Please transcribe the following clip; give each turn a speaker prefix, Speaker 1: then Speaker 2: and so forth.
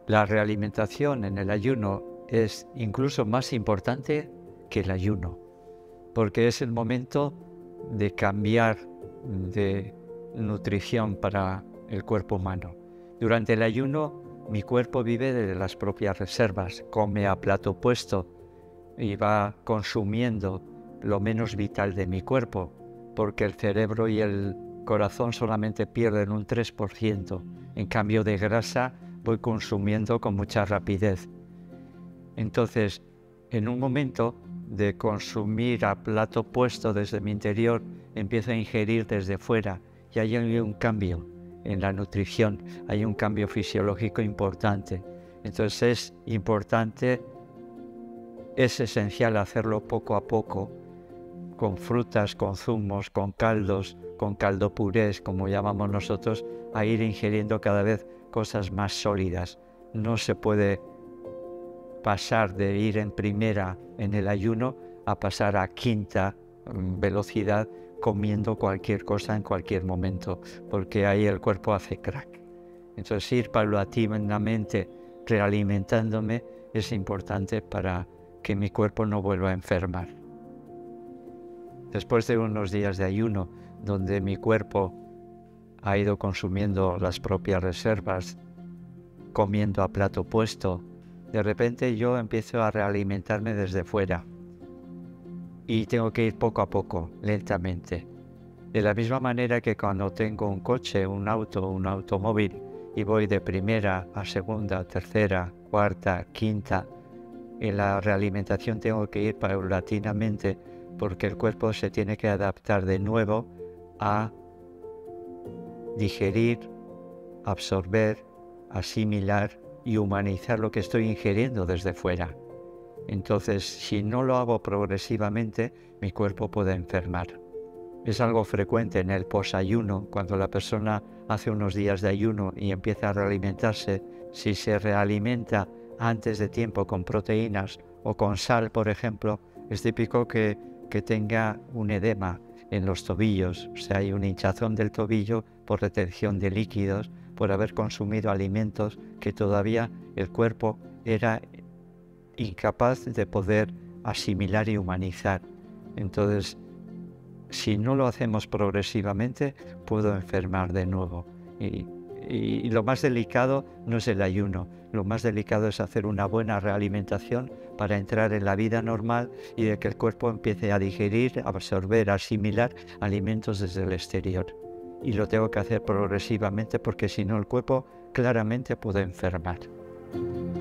Speaker 1: La realimentación en el ayuno es incluso más importante que el ayuno, porque es el momento de cambiar de nutrición para el cuerpo humano. Durante el ayuno, mi cuerpo vive de las propias reservas, come a plato puesto y va consumiendo lo menos vital de mi cuerpo, porque el cerebro y el corazón solamente pierden un 3%. En cambio de grasa voy consumiendo con mucha rapidez. Entonces, en un momento de consumir a plato puesto desde mi interior, empiezo a ingerir desde fuera y hay un cambio en la nutrición, hay un cambio fisiológico importante. Entonces es importante, es esencial hacerlo poco a poco, con frutas, con zumos, con caldos, con caldo purés, como llamamos nosotros, a ir ingiriendo cada vez cosas más sólidas. No se puede pasar de ir en primera en el ayuno a pasar a quinta velocidad comiendo cualquier cosa en cualquier momento, porque ahí el cuerpo hace crack. Entonces ir paulatinamente realimentándome es importante para que mi cuerpo no vuelva a enfermar. Después de unos días de ayuno, donde mi cuerpo ha ido consumiendo las propias reservas, comiendo a plato puesto, de repente yo empiezo a realimentarme desde fuera y tengo que ir poco a poco, lentamente. De la misma manera que cuando tengo un coche, un auto, un automóvil y voy de primera a segunda, tercera, cuarta, quinta, en la realimentación tengo que ir paulatinamente porque el cuerpo se tiene que adaptar de nuevo a digerir, absorber, asimilar y humanizar lo que estoy ingiriendo desde fuera. Entonces, si no lo hago progresivamente, mi cuerpo puede enfermar. Es algo frecuente en el posayuno, cuando la persona hace unos días de ayuno y empieza a realimentarse. Si se realimenta antes de tiempo con proteínas o con sal, por ejemplo, es típico que tenga un edema en los tobillos, o sea, hay una hinchazón del tobillo por retención de líquidos, por haber consumido alimentos que todavía el cuerpo era incapaz de poder asimilar y humanizar. Entonces, si no lo hacemos progresivamente, puedo enfermar de nuevo. Y lo más delicado no es el ayuno, lo más delicado es hacer una buena realimentación para entrar en la vida normal y de que el cuerpo empiece a digerir, a absorber, a asimilar alimentos desde el exterior. Y lo tengo que hacer progresivamente porque si no el cuerpo claramente puede enfermar.